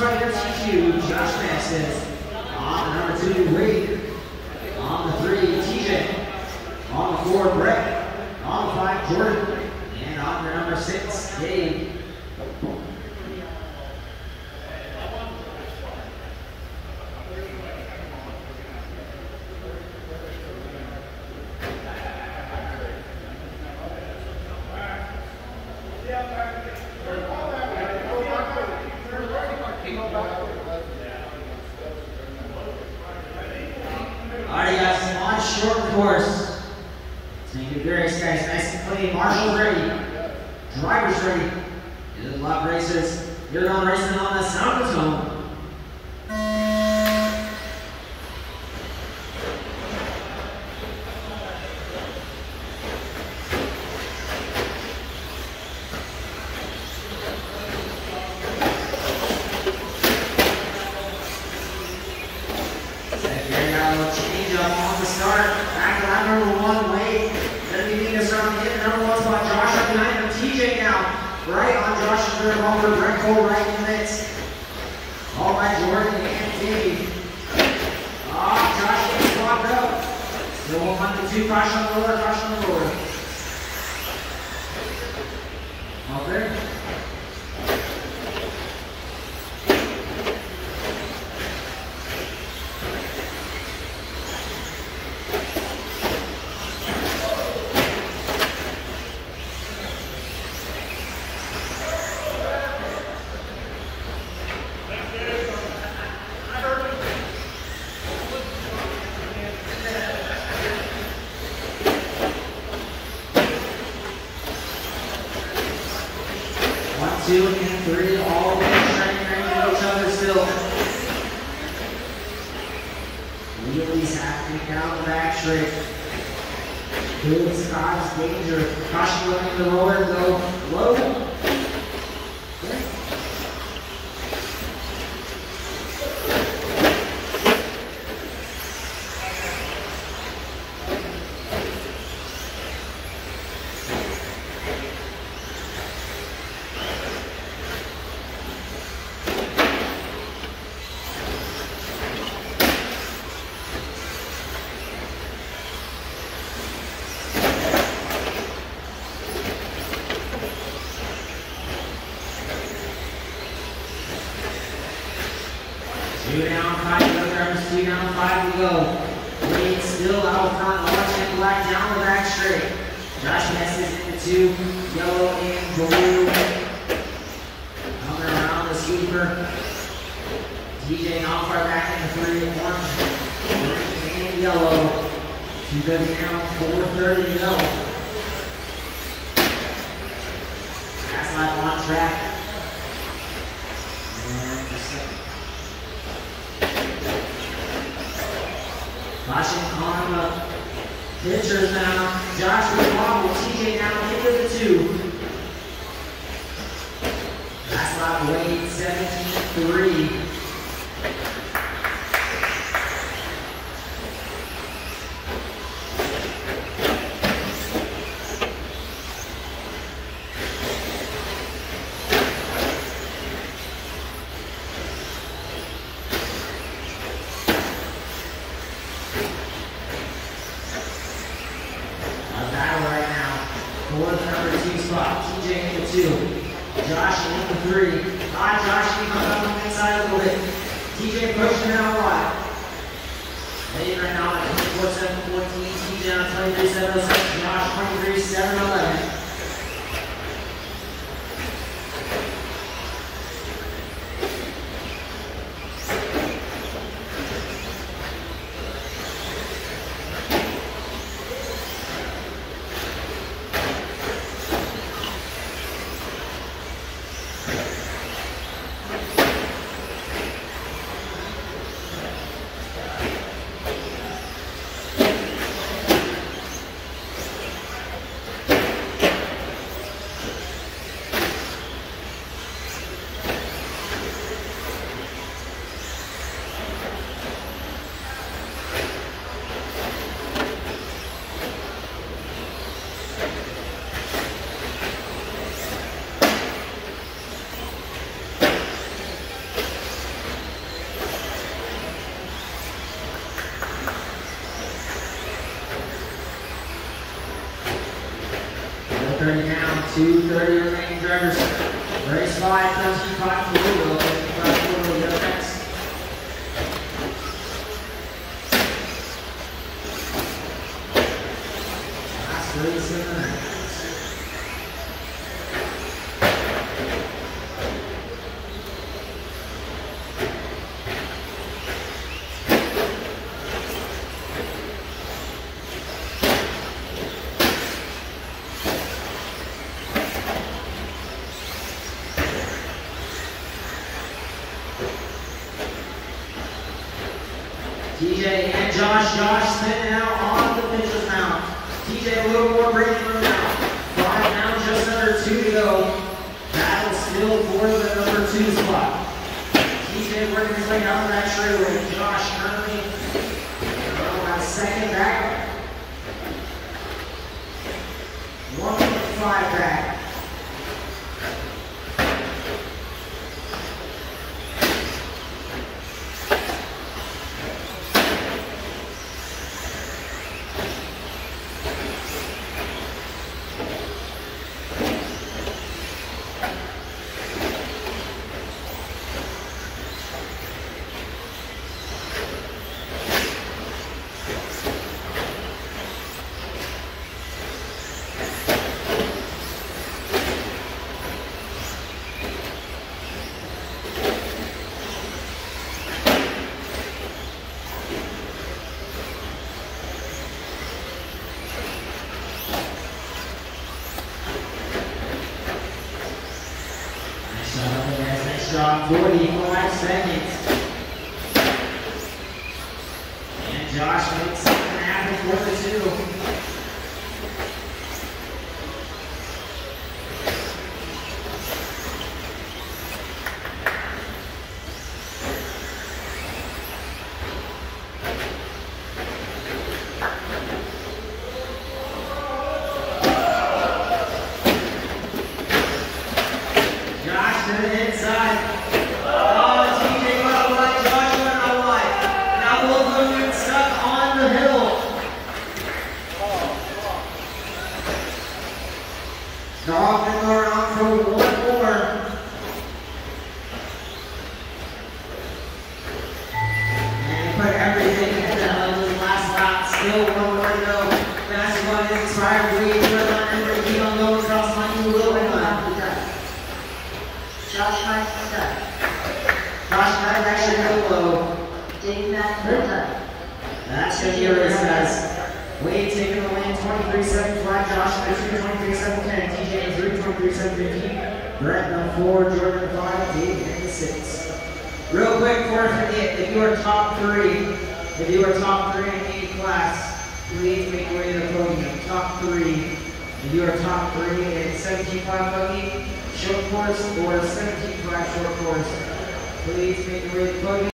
starting your TQ, Josh Masses. On the number 2, Wade. On the 3, TJ. On the 4, Brett. On the 5, Jordan. And on the number 6, Dave. Alright guys, on short course. Let's make it very nice, nice and clean. Marshall's ready. Driver's ready. Good luck, racers. You're going racing on the Sound of Tone. Change up on the start. Back line number 1, Wade. Then we need to start to get the number 1 spot. Josh up behind him. TJ now. Right on Josh's third bumper. Brett Cole right in the mix. All by Jordan and Dave. Josh gets swapped up. Still 102. Caution on the lower. Caution on the lower. All there. Two and 3, all the way trying to each other still. Wheelies happening down the back straight. Good spots, danger. Caution looking the roller, go low. Two down, 5 kilograms, 2 down, 5 to go. Wade still out front, orange and black down the back straight. Josh Messes in the 2, yellow and blue. Coming around the sweeper. TJ not far back in the 3, orange and yellow. 2 goes down, 4:30 to go. Last lap on track. Caution on the pitchers now. Josh with wobble. TJ now into the 2. Last lap, Wade 17-3. Number 2 spot, TJ in the 2, Josh in the 3. Josh can come up on the inside a little bit. TJ pushing out wide. Leading right now at 24-7-14. TJ on 23-7-07. Josh 23-7-11. 2:30 remaining drivers. Race 5, 13.5 Blue. 13.5 Blue up next. Last race in the night. TJ and Josh spinning out on the pitcher's mound. TJ a little more breathing room now. 5 down, just under 2 to go. Battle still for the number 2 spot. TJ working his way down that straightaway. Josh currently on second back. 1.5 back. Nice job, 45 seconds. And Josh makes something happen for the 2. To the inside. Oh, TJ went out wide. Josh went out wide. Now both of them get stuck on the hill. Dog can go around for 1 more. And put everything into the last lap. Still 1 more to go. Fast one is expired. We put on and keep on going across the line. A little bit left. Josh Knight done. Josh Knight actually go low. Dave Mack done. That's going to be a race, guys. Wade taking the win, 23-7 flat. Josh Knight 23-7-10. TJ 23-7-15. Brett the 4, Jordan the 5, Dave in the 6. Real quick before I forget, if you are top 3 in any class, please make your way to the podium. Top 3. If you are top 3 in 17.5 buggy, short course, or 17.5 short course, please make your way to the podium.